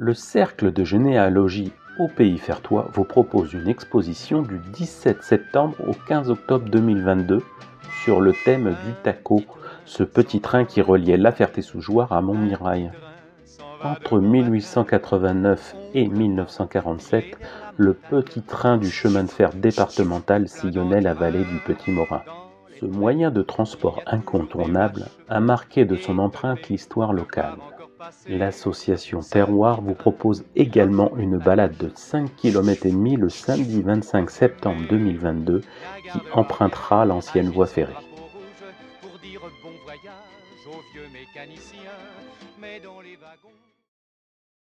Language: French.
Le Cercle de généalogie au Pays Fertois vous propose une exposition du 17 septembre au 15 octobre 2022 sur le thème du Taco, ce petit train qui reliait La Ferté-sous-Jouarre à Montmirail. Entre 1889 et 1947, le petit train du chemin de fer départemental sillonnait la vallée du Petit Morin. Ce moyen de transport incontournable a marqué de son empreinte l'histoire locale. L'association Terroir vous propose également une balade de 5,5 km le samedi 25 septembre 2022 qui empruntera l'ancienne voie ferrée. Pour dire bon voyage aux vieux mécaniciens, mais dans les wagons...